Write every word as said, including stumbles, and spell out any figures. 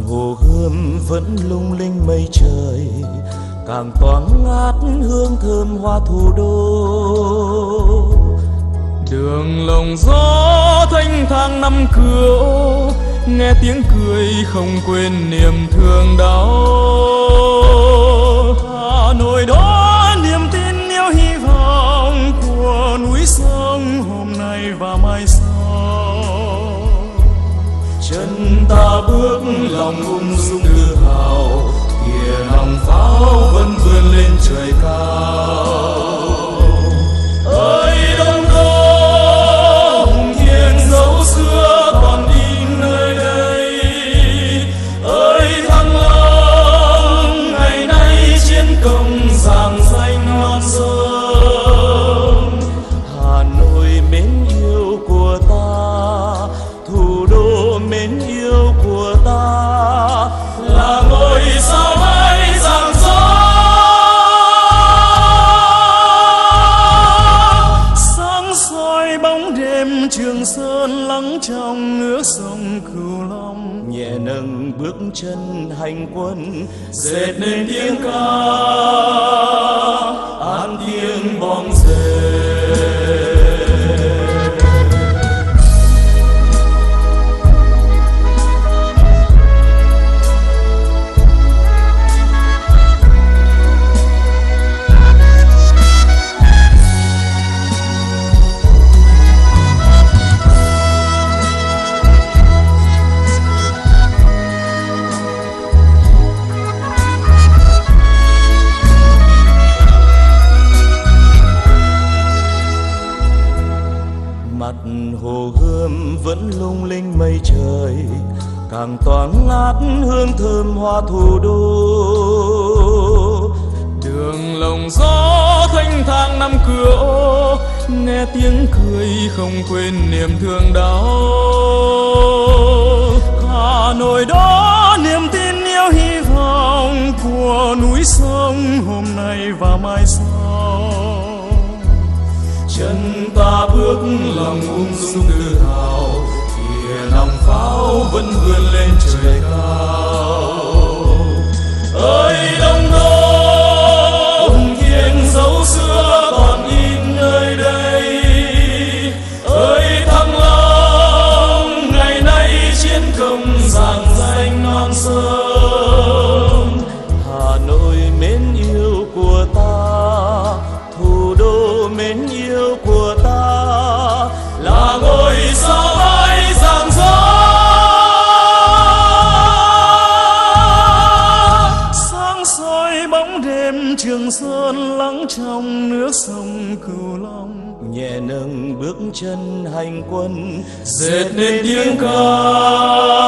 hồ Gươm vẫn lung linh mây trời, càng thoáng ngát hương thơm hoa thủ đô. Đường lồng gió thanh thang năm cửa, nghe tiếng cười không quên niềm thương đau. Hà Nội đó niềm tin yêu hy vọng của núi sông hôm nay và mai sau. Chân ta bước lòng ung dung tự hào, kìa nòng pháo vẫn vươn lên trời cao. Ơi Đông Đô hùng thiêng dấu xưa còn in nơi đây, ơi Thăng Long ngày nay chiến công giảng danh non sông. Hà Nội mến yêu của ta, thủ đô mến yêu của ta, là ngôi sao mai rạng rỡ. Sáng soi bóng đêm Trường Sơn lắng trong nước sông Cửu Long, Nhẹ nâng bước chân hành quân, dệt nên tiếng ca an tiếng bom rền. Mặt hồ Gươm vẫn lung linh mây trời, càng thoáng ngát hương thơm hoa thủ đô. Đường lồng gió thanh thang năm cửa ô, nghe tiếng cười không quên niềm thương đau. Hà Nội đó niềm tin yêu hy vọng của núi sông hôm nay và mai sau. Chân ta bước lòng ung dung tự hào, kìa nòng pháo vẫn vươn lên trời cao. Ơi Đông Đô hùng thiêng dấu xưa còn in nơi đây, ơi Thăng Long ngày nay chiến công giảng danh non sông. Hà Nội mến yêu của ta, thủ đô mến yêu của ta, là ngôi sao mai rạng rỡ. Sáng soi bóng đêm Trường Sơn lắng trong nước sông Cửu Long, Nhẹ nâng bước chân hành quân, dệt nên tiếng ca